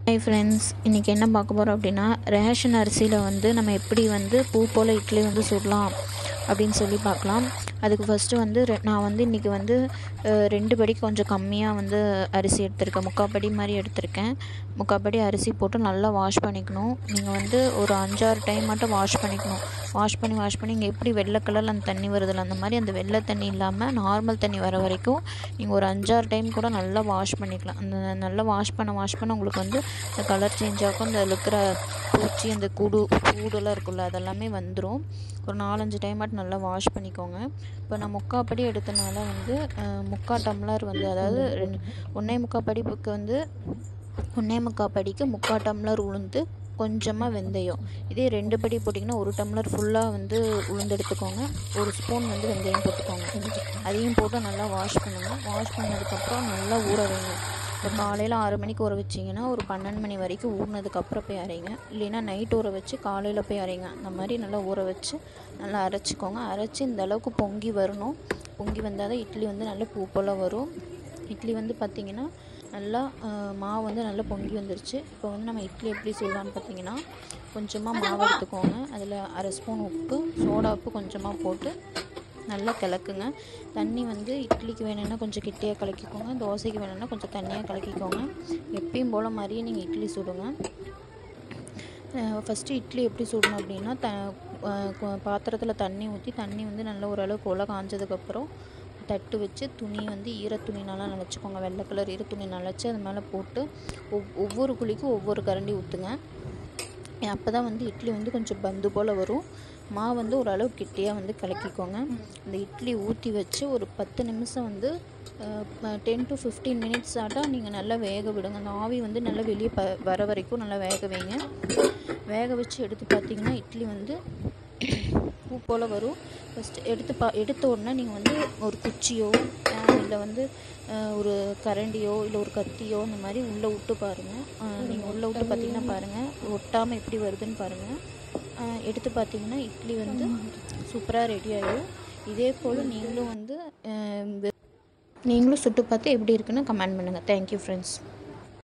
Hi friends, இன்றைக்கி என்ன பார்க்க போகிறோம் அப்படின்னா, ரேஷன் அரிசியில் வந்து நம்ம எப்படி வந்து பூ போல் இட்லி வந்து சுடலாம் அப்படின்னு சொல்லி பார்க்கலாம். அதுக்கு ஃபஸ்ட்டு வந்து நான் வந்து இன்றைக்கி வந்து 2 படி கொஞ்சம் கம்மியாக வந்து அரிசி எடுத்திருக்கேன். 3/4 படி மாதிரி எடுத்திருக்கேன். 3/4 படி அரிசி போட்டு நல்லா வாஷ் பண்ணிக்கணும். நீங்கள் வந்து ஒரு 5-6 டைம் மட்டும் வாஷ் பண்ணிக்கணும். வாஷ் பண்ணி இங்கே எப்படி வெள்ளை கலரில் அந்த தண்ணி வருதில்ல, அந்த மாதிரி அந்த வெள்ளை தண்ணி இல்லாமல் நார்மல் தண்ணி வர வரைக்கும் நீங்கள் ஒரு 5-6 டைம் கூட நல்லா வாஷ் பண்ணிக்கலாம். அந்த நல்லா வாஷ் பண்ண உங்களுக்கு வந்து இந்த கலர் சேஞ்ச் ஆகும். இந்த இருக்கிற பூச்சி, அந்த கூடெல்லாம் இருக்குல்ல, அதெல்லாமே வந்துடும். ஒரு 4-5 டைம் மட்டும் நல்லா வாஷ் பண்ணிக்கோங்க. இப்போ நான் 3/4 படி எடுத்தனால வந்து 3/4 டம்ளர் வந்து, அதாவது 1.25 படிப்புக்கு வந்து 1.25 படிக்கு 3/4 டம்ளர் உளுந்து, கொஞ்சமாக வெந்தயம். இதே 2 படி போட்டிங்கன்னா 1 டம்ளர் ஃபுல்லாக வந்து உளுந்து எடுத்துக்கோங்க. 1 ஸ்பூன் வந்து வெந்தயம் போட்டுக்கோங்க. அதையும் போட்டு நல்லா வாஷ் பண்ணுங்கள். வாஷ் பண்ணதுக்கப்புறம் நல்லா ஊற வைங்க. இப்போ காலையில் 6 மணிக்கு ஊற வச்சிங்கன்னா ஒரு 12 மணி வரைக்கும் ஊறினதுக்கப்புறம் போய் அரைங்க. இல்லைன்னா நைட் ஊற வச்சு காலையில் போய் அரைங்க. அந்த மாதிரி நல்லா ஊற வச்சு நல்லா அரைச்சிக்கோங்க. அரைச்சி இந்த அளவுக்கு பொங்கி வரணும். பொங்கி வந்தால் தான் இட்லி வந்து நல்லா பூ போல் வரும். இட்லி வந்து பார்த்திங்கன்னா நல்லா மாவு வந்து நல்லா பொங்கி வந்துருச்சு. இப்போ வந்து நம்ம இட்லி எப்படி செய்யலான்னு பார்த்திங்கன்னா, கொஞ்சமாக மாவு எடுத்துக்கோங்க. அதில் 1/2 ஸ்பூன் உப்பு, சோடா உப்பு கொஞ்சமாக போட்டு நல்லா கிளக்குங்க. தண்ணி வந்து இட்லிக்கு வேணும்னா கொஞ்சம் கெட்டியாக கலக்கிக்கோங்க, தோசைக்கு வேணும்னா கொஞ்சம் தண்ணியாக கலக்கிக்கோங்க. எப்பயும் போல் மாதிரியே நீங்கள் இட்லி சுடுங்க. ஃபஸ்ட்டு இட்லி எப்படி சுடணும் அப்படின்னா, பாத்திரத்தில் தண்ணி ஊற்றி, தண்ணி வந்து நல்லா ஓரளவுக்கு உலை காஞ்சதுக்கப்புறம் தட்டு வச்சு துணி வந்து ஈரத்துணினாலாம் நனைச்சிக்கோங்க. வெள்ளை கலர் ஈரத்துணி நனைச்சி அது மேலே போட்டு ஒவ்வொரு குழிக்கும் ஒவ்வொரு கரண்டி ஊற்றுங்க. அப்போ தான் வந்து இட்லி வந்து கொஞ்சம் பந்து போல் வரும். மாவு வந்து ஓரளவு கெட்டியாக வந்து கலக்கிக்கோங்க. இந்த இட்லி ஊற்றி வச்சு ஒரு 10 நிமிஷம் வந்து 10 to 15 மினிட்ஸ் ஆட்டால் நீங்கள் நல்லா வேக விடுங்க. அந்த ஆவி வந்து நல்லா வெளியே வர வரைக்கும் நல்லா வேக வைங்க. வேக வச்சு எடுத்து பார்த்திங்கன்னா இட்லி வந்து பூ போல் வரும். ஃபஸ்ட்டு எடுத்த உடனே நீங்கள் வந்து ஒரு குச்சியோ இல்லை வந்து ஒரு கரண்டியோ இல்லை ஒரு கத்தியோ இந்த மாதிரி உள்ளே விட்டு பாருங்கள். நீங்கள் உள்ளே விட்டு பார்த்திங்கன்னா பாருங்கள், ஒட்டாமல் எப்படி வருதுன்னு பாருங்கள். எடுத்து பார்த்திங்கன்னா இட்லி வந்து சூப்பராக ரெடி ஆகிடும். இதே போல் நீங்களும் சுட்டு பார்த்து எப்படி இருக்குன்னு கமெண்ட் பண்ணுங்கள். Thank you friends.